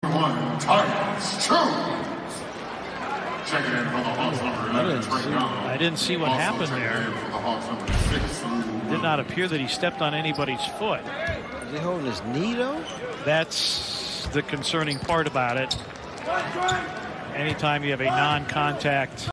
1 times 2. Checking in for the Hawks number 11, I didn't see what happened there. It did not appear that he stepped on anybody's foot. Is he holding his knee though? That's the concerning part about it. Anytime you have a non-contact